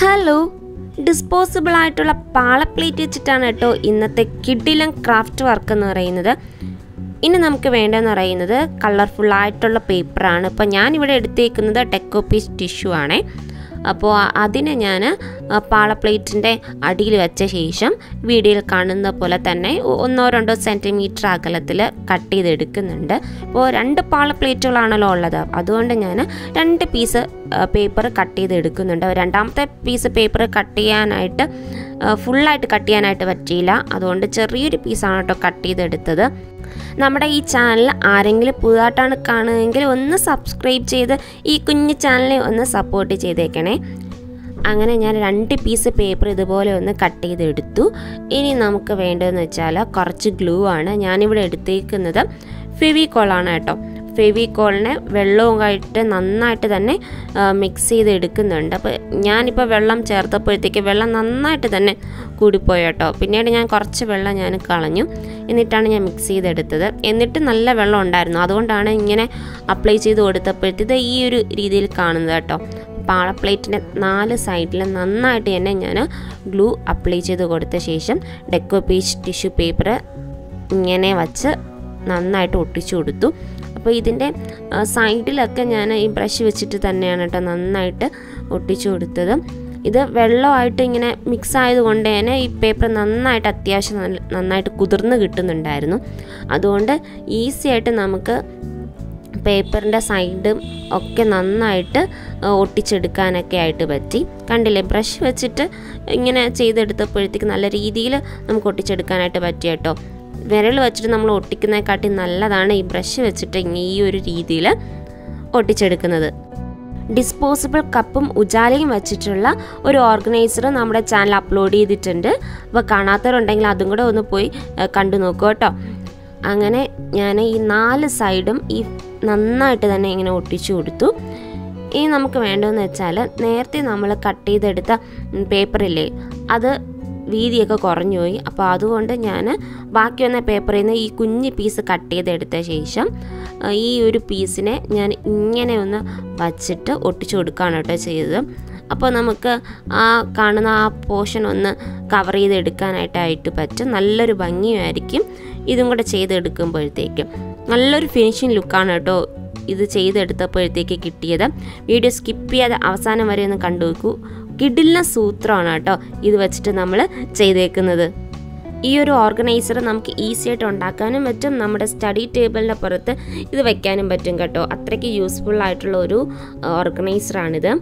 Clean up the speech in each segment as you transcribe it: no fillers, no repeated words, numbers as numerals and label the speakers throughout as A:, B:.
A: Hello, disposable ആയിട്ടുള്ള പാള plate വെച്ചിട്ടാണ് കേട്ടോ ഇന്നത്തെ കിഡിലൻ ക്രാഫ്റ്റ് വർക്ക് എന്ന് പറയുന്നത്. ഇനി നമുക്ക് വേണ്ടതെന്ന് പറയുന്നത് കളർഫുള്ളായിട്ടുള്ള പേപ്പറാണ്. ഇപ്പോൾ ഞാനിവിടെ എടുത്തേക്കുന്നത് ഡെക്കോപീസ് ടിഷ്യൂ ആണേ. അപ്പോൾ അതിനെ ഞാൻ പാള പ്ലേറ്റിൻ്റെ അടിയിൽ വെച്ച ശേഷം വീഡിയോയിൽ കാണുന്ന പോലെ തന്നെ 1-2 സെൻറ്റിമീറ്റർ അകലത്തിൽ കട്ട് ചെയ്തെടുക്കുന്നുണ്ട്. ഇപ്പോൾ 2 പാള പ്ലേറ്റുകളാണല്ലോ ഉള്ളത്, അതുകൊണ്ട് ഞാൻ 2 പീസ് പേപ്പർ കട്ട് ചെയ്തെടുക്കുന്നുണ്ട്. രണ്ടാമത്തെ പീസ് പേപ്പർ കട്ട് ചെയ്യാനായിട്ട് ഫുള്ളായിട്ട് കട്ട് ചെയ്യാനായിട്ട് പറ്റിയില്ല, അതുകൊണ്ട് ചെറിയൊരു പീസാണ് കേട്ടോ കട്ട് ചെയ്തെടുത്തത്. നമ്മുടെ ഈ ചാനൽ ആരെങ്കിലും പുതുതായിട്ടാണ് കാണുന്നതെങ്കിൽ ഒന്ന് സബ്സ്ക്രൈബ് ചെയ്ത് ഈ കുഞ്ഞു ചാനലിനെ ഒന്ന് സപ്പോർട്ട് ചെയ്തേക്കണേ. അങ്ങനെ ഞാൻ 2 പീസ് പേപ്പർ ഇതുപോലെ ഒന്ന് കട്ട് ചെയ്തെടുത്തു. ഇനി നമുക്ക് വേണ്ടതെന്ന് വെച്ചാൽ കുറച്ച് ഗ്ലൂ ആണ്. ഞാനിവിടെ എടുത്തേക്കുന്നത് ഫെവിക്കോളാണ് കേട്ടോ. ഫെവിക്കോളിനെ വെള്ളവുമായിട്ട് നന്നായിട്ട് തന്നെ മിക്സ് ചെയ്ത് എടുക്കുന്നുണ്ട്. അപ്പോൾ ഞാനിപ്പോൾ വെള്ളം ചേർത്തപ്പോഴത്തേക്ക് വെള്ളം നന്നായിട്ട് തന്നെ കൂടിപ്പോയി കേട്ടോ. പിന്നീട് ഞാൻ കുറച്ച് വെള്ളം ഞാൻ കളഞ്ഞു, എന്നിട്ടാണ് ഞാൻ മിക്സ് ചെയ്തെടുത്തത്. എന്നിട്ട് നല്ല വെള്ളം ഉണ്ടായിരുന്നു, അതുകൊണ്ടാണ് ഇങ്ങനെ അപ്ലൈ ചെയ്ത് കൊടുത്തപ്പോഴത്തേത് ഈ ഒരു രീതിയിൽ കാണുന്നത് കേട്ടോ. പാള പ്ലേറ്റിൻ്റെ 4 സൈഡിലും നന്നായിട്ട് തന്നെ ഞാൻ ഗ്ലൂ അപ്ലൈ ചെയ്ത് കൊടുത്ത ശേഷം ഡെക്കോപീസ് ടിഷ്യൂ പേപ്പർ ഇങ്ങനെ വച്ച് നന്നായിട്ട് ഒട്ടിച്ചു കൊടുത്തു. അപ്പോൾ ഇതിൻ്റെ സൈഡിലൊക്കെ ഞാൻ ഈ ബ്രഷ് വെച്ചിട്ട് തന്നെയാണ് കേട്ടോ നന്നായിട്ട് ഒട്ടിച്ചു കൊടുത്തത്. ഇത് വെള്ളമായിട്ട് ഇങ്ങനെ മിക്സ് ആയതുകൊണ്ട് തന്നെ ഈ പേപ്പർ നന്നായിട്ട് അത്യാവശ്യം നന്നായിട്ട് കുതിർന്ന് കിട്ടുന്നുണ്ടായിരുന്നു. അതുകൊണ്ട് ഈസി ആയിട്ട് നമുക്ക് പേപ്പറിൻ്റെ സൈഡും ഒക്കെ നന്നായിട്ട് ഒട്ടിച്ചെടുക്കാനൊക്കെ ആയിട്ട് പറ്റി. കണ്ടില്ലേ, ബ്രഷ് വെച്ചിട്ട് ഇങ്ങനെ ചെയ്തെടുത്തപ്പോഴത്തേക്ക് നല്ല രീതിയിൽ നമുക്ക് ഒട്ടിച്ചെടുക്കാനായിട്ട് പറ്റി കേട്ടോ. വിരൽ വെച്ചിട്ട് നമ്മൾ ഒട്ടിക്കുന്നതിനെക്കാട്ടി നല്ലതാണ് ഈ ബ്രഷ് വെച്ചിട്ട് ഈ ഒരു രീതിയിൽ ഒട്ടിച്ചെടുക്കുന്നത്. ഡിസ്പോസിബിൾ കപ്പും ഉജാലയും വെച്ചിട്ടുള്ള ഒരു ഓർഗനൈസർ നമ്മുടെ ചാനൽ അപ്ലോഡ് ചെയ്തിട്ടുണ്ട്. അപ്പോൾ കാണാത്തവരുണ്ടെങ്കിൽ അതും കൂടെ ഒന്ന് പോയി കണ്ടു നോക്കൂ കേട്ടോ. അങ്ങനെ ഞാൻ ഈ 4 സൈഡും ഈ നന്നായിട്ട് തന്നെ ഇങ്ങനെ ഒട്ടിച്ചു കൊടുത്തു. ഇനി നമുക്ക് വേണ്ടതെന്ന് വെച്ചാൽ നേരത്തെ നമ്മൾ കട്ട് ചെയ്തെടുത്ത പേപ്പറില്ലേ, അത് വീതിയൊക്കെ കുറഞ്ഞു പോയി. അപ്പോൾ അതുകൊണ്ട് ഞാൻ ബാക്കി വന്ന പേപ്പറിൽ നിന്ന് ഈ കുഞ്ഞ് പീസ് കട്ട് ചെയ്തെടുത്ത ശേഷം ഈ ഒരു പീസിനെ ഞാൻ ഇങ്ങനെ ഒന്ന് വച്ചിട്ട് ഒട്ടിച്ചു കൊടുക്കുകയാണ് കേട്ടോ ചെയ്തത്. അപ്പോൾ നമുക്ക് ആ കാണുന്ന ആ പോർഷൻ ഒന്ന് കവർ ചെയ്തെടുക്കാനായിട്ടായിട്ട് പറ്റും. നല്ലൊരു ഭംഗിയായിരിക്കും ഇതും കൂടെ ചെയ്തെടുക്കുമ്പോഴത്തേക്കും. നല്ലൊരു ഫിനിഷിങ് ലുക്കാണ് കേട്ടോ ഇത് ചെയ്തെടുത്തപ്പോഴത്തേക്ക് കിട്ടിയത്. വീഡിയോ സ്കിപ്പ് ചെയ്യാതെ അവസാനം വരെ ഒന്ന് കണ്ടു നോക്കൂ. കിഡിലിന സൂത്രമാണ് കേട്ടോ ഇത് വെച്ചിട്ട് നമ്മൾ ചെയ്തേക്കുന്നത്. ഈ ഒരു ഓർഗനൈസർ നമുക്ക് ഈസി ആയിട്ട് ഉണ്ടാക്കാനും പറ്റും, നമ്മുടെ സ്റ്റഡി ടേബിളിൻ്റെ പുറത്ത് ഇത് വെക്കാനും പറ്റും കേട്ടോ. അത്രയ്ക്ക് യൂസ്ഫുൾ ആയിട്ടുള്ള ഒരു ഓർഗനൈസറാണിത്.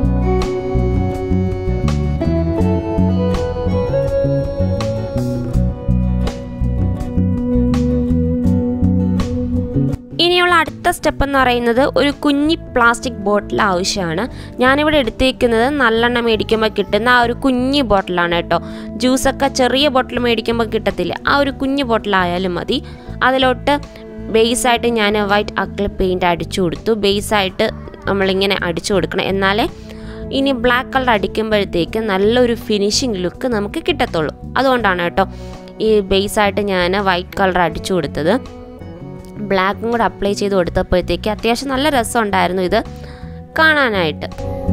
A: ഇനിയുള്ള അടുത്ത സ്റ്റെപ്പ് എന്ന് പറയുന്നത് ഒരു കുഞ്ഞി പ്ലാസ്റ്റിക് ബോട്ടിൽ ആവശ്യമാണ്. ഞാനിവിടെ എടുത്തേക്കുന്നത് നല്ലെണ്ണ മേടിക്കുമ്പോൾ കിട്ടുന്ന ആ ഒരു കുഞ്ഞി ബോട്ടിലാണ് കേട്ടോ. ജ്യൂസൊക്കെ ചെറിയ ബോട്ടിൽ മേടിക്കുമ്പോൾ കിട്ടത്തില്ല, ആ ഒരു കുഞ്ഞു ബോട്ടിലായാലും മതി. അതിലോട്ട് ബേസായിട്ട് ഞാൻ വൈറ്റ് അക്രിലിക് പെയിൻറ്റ് അടിച്ചു കൊടുത്തു. ബേസായിട്ട് നമ്മളിങ്ങനെ അടിച്ചു കൊടുക്കണം, എന്നാലേ ഇനി ബ്ലാക്ക് കളർ അടിക്കുമ്പോഴത്തേക്ക് നല്ലൊരു ഫിനിഷിങ് ലുക്ക് നമുക്ക് കിട്ടത്തുള്ളൂ. അതുകൊണ്ടാണ് കേട്ടോ ഈ ബേസായിട്ട് ഞാൻ വൈറ്റ് കളർ അടിച്ചു കൊടുത്തത്. ബ്ലാക്കും കൂടെ അപ്ലൈ ചെയ്ത് കൊടുത്തപ്പോഴത്തേക്ക് അത്യാവശ്യം നല്ല രസമുണ്ടായിരുന്നു ഇത് കാണാനായിട്ട്.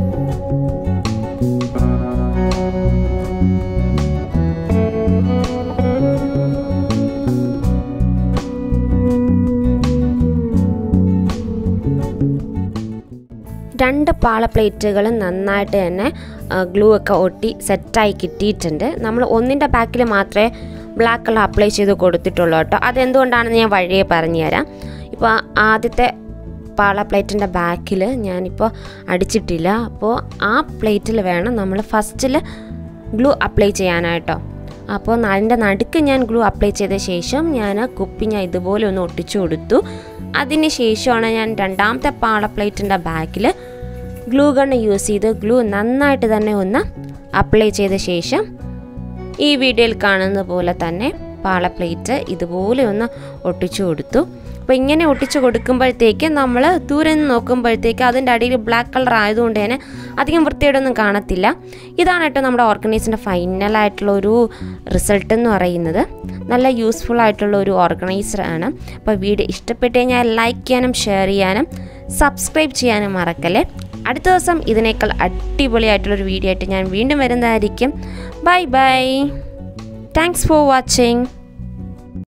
A: രണ്ട് പാള പ്ലേറ്റുകളും നന്നായിട്ട് തന്നെ ഗ്ലൂ ഒക്കെ ഒട്ടി സെറ്റായി കിട്ടിയിട്ടുണ്ട്. നമ്മൾ ഒന്നിൻ്റെ ബാക്കിൽ മാത്രമേ ബ്ലാക്ക് കളർ അപ്ലൈ ചെയ്ത് കൊടുത്തിട്ടുള്ളൂ കേട്ടോ. അതെന്തുകൊണ്ടാണെന്ന് ഞാൻ വഴിയെ പറഞ്ഞുതരാം. ഇപ്പോൾ ആദ്യത്തെ പാള പ്ലേറ്റിൻ്റെ ബാക്കിൽ ഞാനിപ്പോൾ അടിച്ചിട്ടില്ല. അപ്പോൾ ആ പ്ലേറ്റിൽ വേണം നമ്മൾ ഫസ്റ്റിൽ ഗ്ലൂ അപ്ലൈ ചെയ്യാനായിട്ടോ. അപ്പോൾ അതിൻ്റെ നടുക്ക് ഞാൻ ഗ്ലൂ അപ്ലൈ ചെയ്ത ശേഷം ഞാൻ കുപ്പി ഞാൻ ഇതുപോലെ ഒന്ന് ഒട്ടിച്ചു കൊടുത്തു. അതിന് ശേഷമാണ് ഞാൻ രണ്ടാമത്തെ പാള പ്ലേറ്റിൻ്റെ ബാക്കിൽ ഗ്ലൂ ഗണ്ണ് യൂസ് ചെയ്ത് ഗ്ലൂ നന്നായിട്ട് തന്നെ ഒന്ന് അപ്ലൈ ചെയ്ത ശേഷം ഈ വീഡിയോയിൽ കാണുന്ന പോലെ തന്നെ പാള പ്ലേറ്റ് ഇതുപോലെ ഒന്ന് ഒട്ടിച്ചു കൊടുത്തു. അപ്പോൾ ഇങ്ങനെ ഒട്ടിച്ചു കൊടുക്കുമ്പോഴത്തേക്ക് നമ്മൾ ദൂരെ നിന്ന് നോക്കുമ്പോഴത്തേക്ക് അതിൻ്റെ അടിയിൽ ബ്ലാക്ക് കളർ ആയതുകൊണ്ട് തന്നെ അധികം വൃത്തിയോടൊന്നും കാണത്തില്ല. ഇതാണ് കേട്ടോ നമ്മുടെ ഓർഗനൈസറിൻ്റെ ഫൈനലായിട്ടുള്ള ഒരു റിസൾട്ട് എന്ന് പറയുന്നത്. നല്ല യൂസ്ഫുൾ ആയിട്ടുള്ള ഒരു ഓർഗനൈസറാണ്. അപ്പോൾ വീഡിയോ ഇഷ്ടപ്പെട്ട് കഴിഞ്ഞാൽ ലൈക്ക് ചെയ്യാനും ഷെയർ ചെയ്യാനും സബ്സ്ക്രൈബ് ചെയ്യാനും മറക്കല്ലേ. അടുത്ത ദിവസം ഇതിനേക്കാൾ അടിപൊളിയായിട്ടുള്ളൊരു വീഡിയോ ആയിട്ട് ഞാൻ വീണ്ടും വരുന്നതായിരിക്കും. Bye bye. Thanks for watching.